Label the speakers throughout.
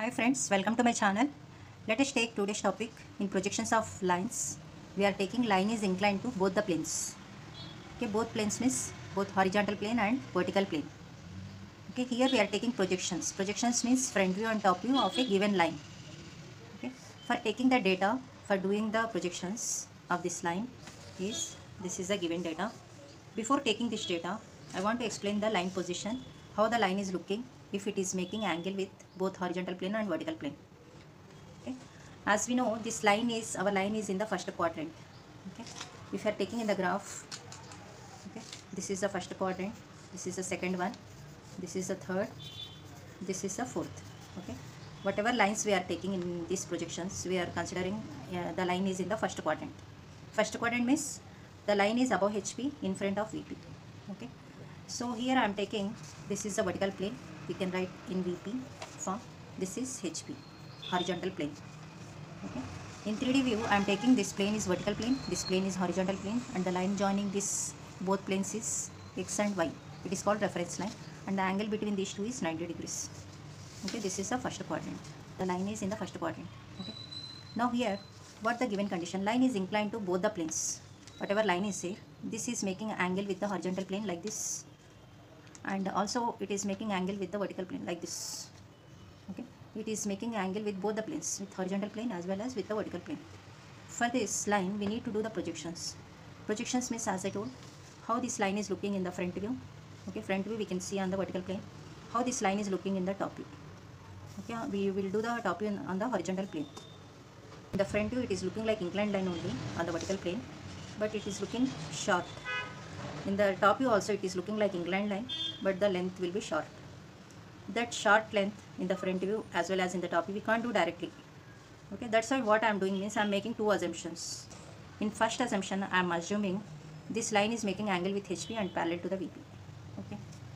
Speaker 1: Hi friends, welcome to my channel. Let us take today's topic in projections of lines. We are taking line is inclined to both the planes. Okay, both planes means both horizontal plane and vertical plane. Okay, here we are taking projections. Projections means front view and top view of a given line. Okay, for taking the data, for doing the projections of this line is this is the given data. Before taking this data, I want to explain the line position, how the line is looking, if it is making angle with both horizontal plane and vertical plane. Okay, as we know, this line is our line is in the first quadrant. Okay, if you are taking in the graph, okay, this is the first quadrant, this is the second one, this is the third, this is the fourth. Okay, whatever lines we are taking in these projections, we are considering the line is in the first quadrant. First quadrant means the line is above HP in front of VP. Okay, so here I am taking, this is the vertical plane, we can write in VP form, this is HP, horizontal plane. Okay, in 3D view I am taking this plane is vertical plane, this plane is horizontal plane, and the line joining this both planes is X and Y. It is called reference line, and the angle between these two is 90 degrees. Okay, this is the first quadrant. The line is in the first quadrant. Okay, now here what the given condition, line is inclined to both the planes. Whatever line is here, this is making angle with the horizontal plane like this, and also it is making angle with the vertical plane like this. Okay, it is making angle with both the planes, with horizontal plane as well as with the vertical plane. For this line we need to do the projections. Projections means, as I told, how this line is looking in the front view. Okay, front view we can see on the vertical plane, how this line is looking in the top view. Okay, we will do the top view on the horizontal plane. In the front view it is looking like inclined line only on the vertical plane, but it is looking short. In the top view also it is looking like inclined line, but the length will be short. That short length in the front view as well as in the top view we can't do directly. Okay, that's why what I am doing means I am making two assumptions. In first assumption I am assuming this line is making angle with HP and parallel to the VP. Okay,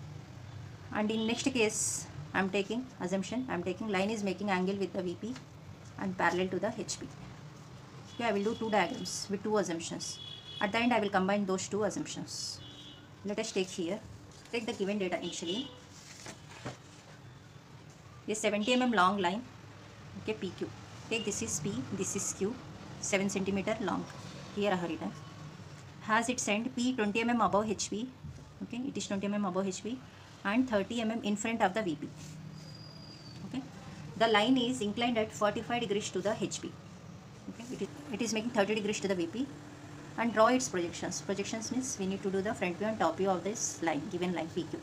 Speaker 1: and in next case I am taking assumption, I am taking line is making angle with the VP and parallel to the HP. Okay, I will do two diagrams with two assumptions. At the end I will combine those two assumptions. Let us take here, take the given data initially. A 70 mm long line, okay, PQ. Take this is P, this is Q, 7 cm long. Here I have written. Has its end P 20 mm above HP, okay, it is 20 mm above HP and 30 mm in front of the VP. Okay, the line is inclined at 45 degrees to the HP. Okay, it is making 30 degrees to the VP, and draw its projections. Projections means we need to do the front view and top view of this line, given line PQ.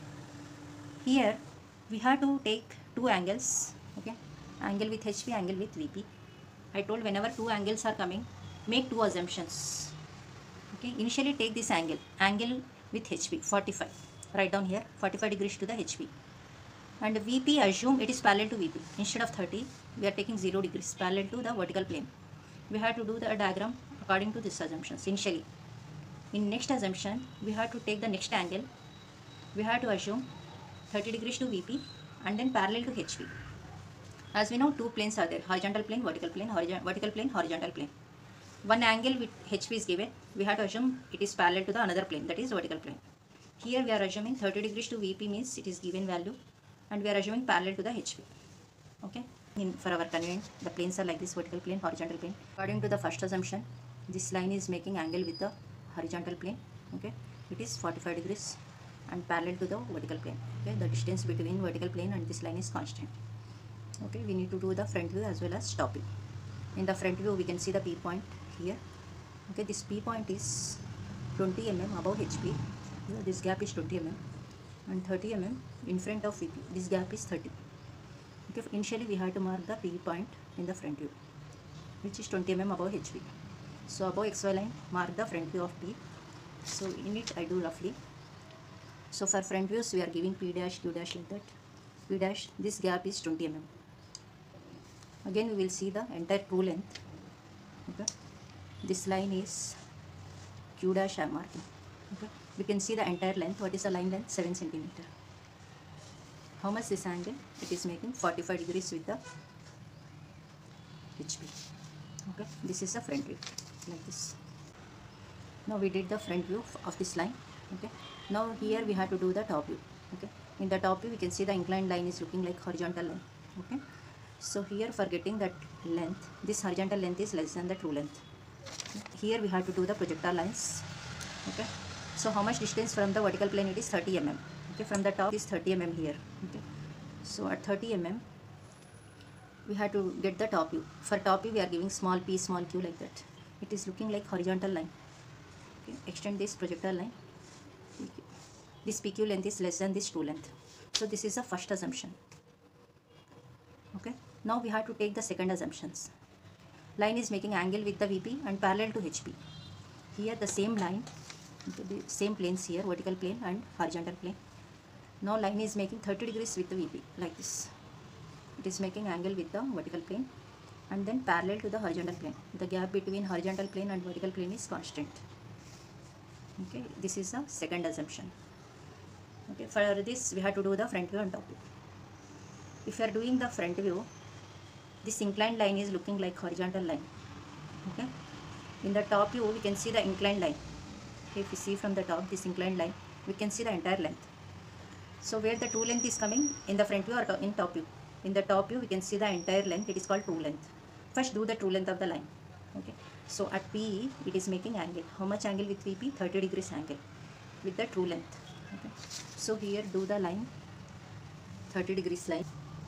Speaker 1: Here we have to take two angles. Okay, angle with HP, angle with VP. I told whenever two angles are coming, make two assumptions. Okay, initially take this angle with HP 45. Write down here 45 degrees to the HP. And VP, assume it is parallel to VP. Instead of 30, we are taking 0 degrees parallel to the vertical plane. We have to do the diagram according to this assumptions initially. In next assumption, we have to take the next angle. We have to assume 30 degrees to VP and then parallel to HP. As we know, two planes are there, horizontal plane, vertical plane, vertical plane, horizontal plane. One angle with HP is given, we have to assume it is parallel to the another plane, that is vertical plane. Here we are assuming 30 degrees to VP means it is given value, and we are assuming parallel to the HP. Okay, for our convenience, the planes are like this, vertical plane, horizontal plane. According to the first assumption, this line is making angle with the horizontal plane. Okay, it is 45 degrees and parallel to the vertical plane. Okay, the distance between vertical plane and this line is constant. Okay, we need to do the front view as well as top view. In the front view we can see the P point here. Okay, this P point is 20 mm above HP. Here this gap is 20 mm and 30 mm in front of VP. This gap is 30. Okay, initially we have to mark the P point in the front view, which is 20 mm above HP. So above XY line, mark the front view of P. So in it I do roughly. So for front views we are giving P dash, Q dash like that. P dash, this gap is 20 mm. Again we will see the entire true length. Okay, this line is Q dash I am marking. Okay, we can see the entire length. What is the line length? 7 cm. How much this angle? It is making 45 degrees with the HP. Okay, this is the front view like this. Now we did the front view of this line. Okay, now here we have to do the top view. Okay, in the top view we can see the inclined line is looking like horizontal line. Okay, So here for getting that length, this horizontal length is less than the true length. Here we have to do the projectile lines. Okay, so how much distance from the vertical plane? It is 30 mm. Okay, from the top is 30 mm here. Okay, so at 30 mm we have to get the top view. For top view we are giving small p small q like that. It is looking like horizontal line. Okay, extend this projectile line. This PQ length is less than this true length. So this is the first assumption. Okay, now we have to take the second assumptions. Line is making angle with the VP and parallel to HP. Here the same line, the same planes here, vertical plane and horizontal plane. Now line is making 30 degrees with the VP like this. It is making angle with the vertical plane and then parallel to the horizontal plane. The gap between horizontal plane and vertical plane is constant. Okay, this is the second assumption. Okay, for this we have to do the front view and top view. If you are doing the front view, this inclined line is looking like horizontal line. Okay, in the top view we can see the inclined line. If you see from the top this inclined line, we can see the entire length. So where the true length is coming, in the front view or in top view? In the top view we can see the entire length. It is called true length. First do the true length of the line. Okay, so at PE it is making angle. How much angle with VP? 30 degrees angle with the true length. Okay, so here do the line, 30 degrees line.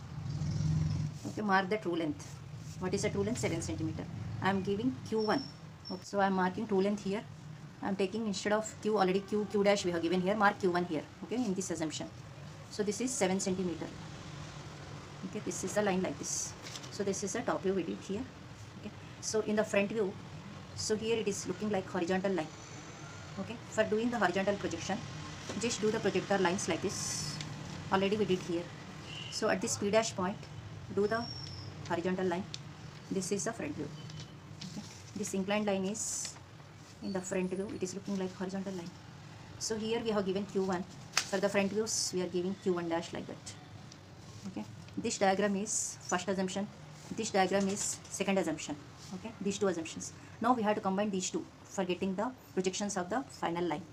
Speaker 1: Okay, mark the true length. What is the true length? 7 centimeter. I am giving Q1. Okay, so I am marking true length here. I am taking, instead of Q, already Q dash we have given here, mark Q1 here. Okay, in this assumption. So this is 7 centimeter. Okay, this is the line like this. So this is the top view we did here. Okay, so in the front view, so here it is looking like horizontal line. Okay, for doing the horizontal projection, just do the projector lines like this. Already we did here. So at this P dash point, do the horizontal line. This is the front view. Okay, this inclined line is in the front view. It is looking like horizontal line. So here we have given Q1. For the front views we are giving Q1 dash like that. Okay, this diagram is first assumption, this diagram is second assumption. Okay, these two assumptions. Now we have to combine these two for getting the projections of the final line.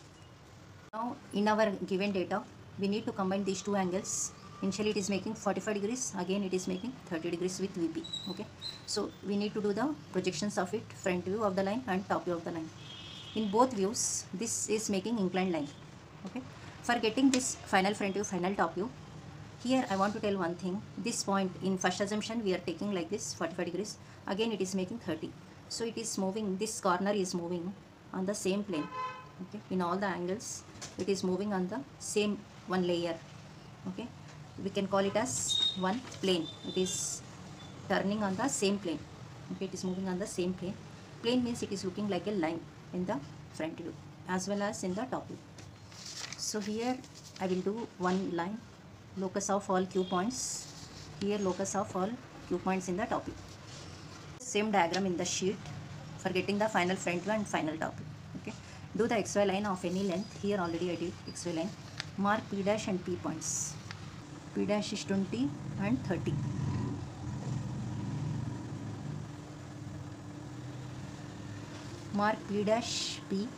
Speaker 1: Now in our given data we need to combine these two angles. Initially it is making 45 degrees, again it is making 30 degrees with VP. Okay, so we need to do the projections of it, front view of the line and top view of the line. In both views this is making inclined line. Okay, for getting this final front view, final top view, here I want to tell one thing. This point in first assumption we are taking like this 45 degrees, again it is making 30. So it is moving, this corner is moving on the same plane. Okay, in all the angles it is moving on the same one layer. Okay, we can call it as one plane. It is turning on the same plane. Okay, it is moving on the same plane. Plane means it is looking like a line in the front view as well as in the top view. So here I will do one line, locus of all Q points. Here locus of all Q points in the top view. Same diagram in the sheet for getting the final front view and final top view. Okay, do the XY line of any length. Here already I did XY line. Mark P dash and P points. P dash is 20 and 30. Mark P dash P,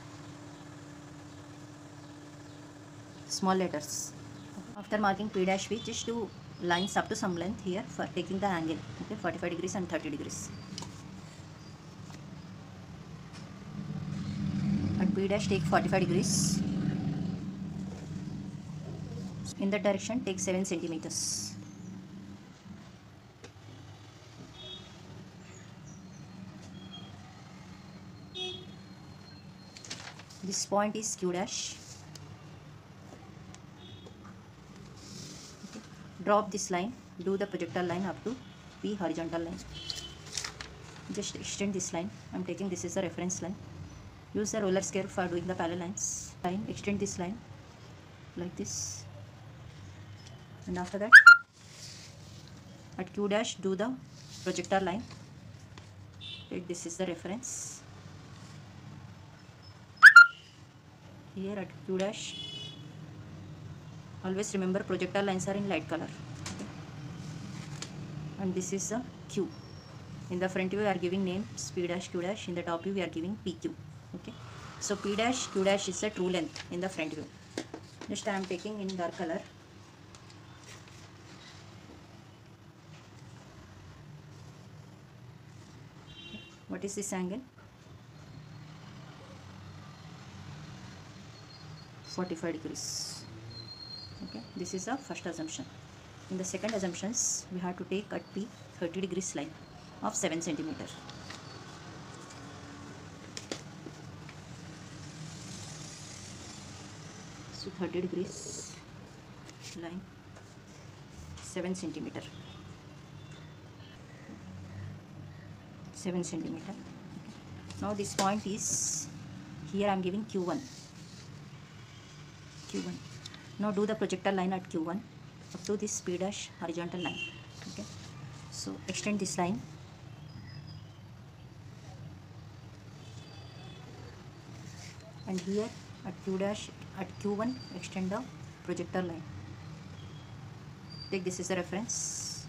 Speaker 1: small letters. After marking P dash P, just do lines up to some length here for taking the angle. Okay, 45 degrees and 30 degrees. At P dash take 45 degrees. In that direction take 7 centimeters. This point is Q dash. Okay. Drop this line, do the projectile line up to P horizontal line. Just extend this line. I am taking this is the reference line. Use the roller scale for doing the parallel lines. Line, extend this line like this. And after that at Q dash do the projector line. Take this is the reference. Here at Q dash, always remember projectile lines are in light color. Okay. And this is the Q. In the front view we are giving names P dash Q dash. In the top view we are giving PQ. Okay, so P dash Q dash is the true length in the front view. Next I am taking in dark color. What is this angle? 45 degrees. Okay, this is the first assumption. In the second assumptions, we have to take at P 30 degrees line of 7 centimeter. So 30 degrees line 7 centimeter. 7 centimeter. Now this point is here. I am giving Q1. Now do the projector line at Q1 up to this P dash horizontal line. Okay, so extend this line. And here at Q dash, at Q1, extend the projector line. Take this as a reference.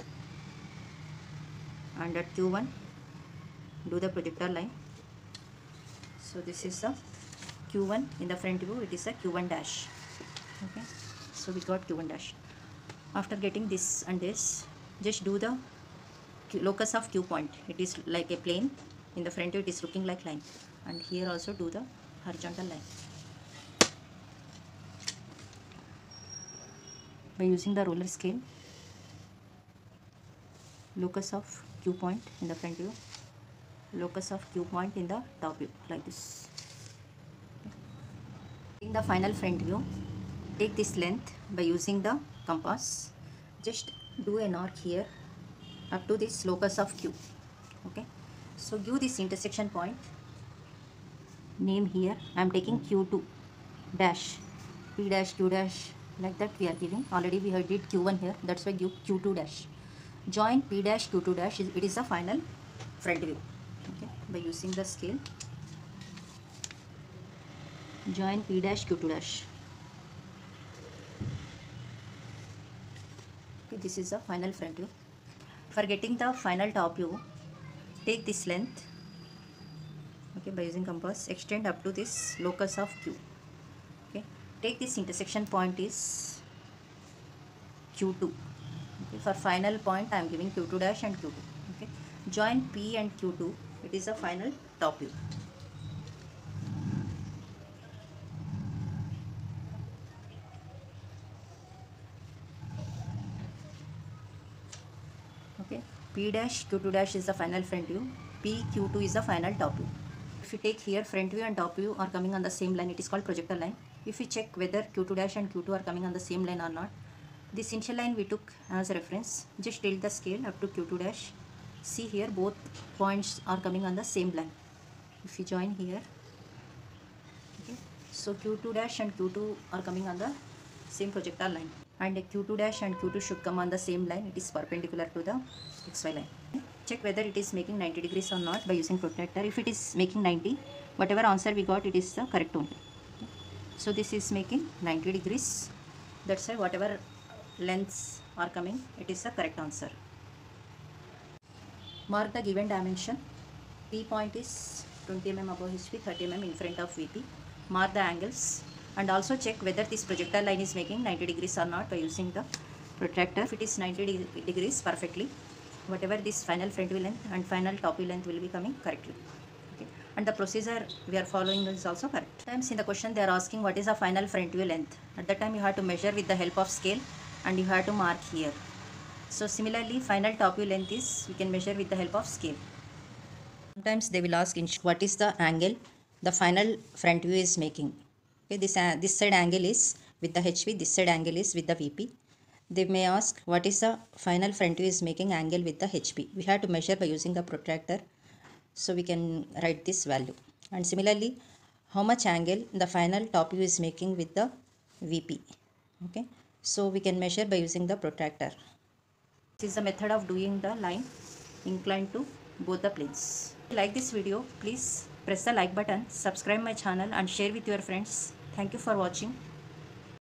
Speaker 1: And at Q1, do the projector line. So this is the Q1 in the front view. It is a Q1 dash. Okay, so we got Q1 dash. After getting this and this, just do the locus of Q point. It is like a plane. In the front view, it is looking like line. And here also do the horizontal line. By using the roller scale, locus of Q point in the front view, locus of Q point in the top view, like this. In the final front view, take this length by using the compass. Just do an arc here up to this locus of Q. Okay, so give this intersection point name here. I am taking Q2 dash, P dash, Q dash, like that we are giving. Already we have did Q1 here, that's why give Q2 dash. Join P dash Q2 dash. It is the final front view. Okay, by using the scale, join P dash Q2 dash. Okay, this is the final front view. For getting the final top view, take this length. Okay, by using compass, extend up to this locus of Q. Okay, take this intersection point is Q2. Okay, for final point I am giving Q2 dash and Q2. Okay, join P and Q2. It is the final top view. Okay, P dash Q2 dash is the final front view. P Q2 is the final top view. If you take here, front view and top view are coming on the same line, it is called projector line. If you check whether Q2 dash and Q2 are coming on the same line or not, this initial line we took as a reference. Just tilt the scale up to Q2 dash. See here, both points are coming on the same line. If you join here, okay, so Q2 dash and Q2 are coming on the same projector line, and Q2 dash and Q2 should come on the same line. It is perpendicular to the XY line. Check whether it is making 90 degrees or not by using protractor. If it is making 90, whatever answer we got, it is the correct only. Okay. So this is making 90 degrees. That's why whatever lengths are coming, it is the correct answer. Mark the given dimension. P point is 20 mm above HP, 30 mm in front of VP. Mark the angles and also check whether this projectile line is making 90 degrees or not by using the protractor. If it is 90 degrees perfectly, whatever this final front view length and final top view length will be coming correctly. Okay. And the procedure we are following is also correct. Sometimes in the question they are asking what is the final front view length. At that time you have to measure with the help of scale and you have to mark here. So similarly, final top view length is we can measure with the help of scale. Sometimes they will ask what is the angle the final front view is making. Okay, this side angle is with the HP, this side angle is with the VP. They may ask what is the final front view is making angle with the HP. We have to measure by using the protractor, so we can write this value. And similarly, how much angle the final top view is making with the VP. Okay, so we can measure by using the protractor. This is the method of doing the line inclined to both the planes. If you like this video, please press the like button, subscribe my channel and share with your friends. Thank you for watching.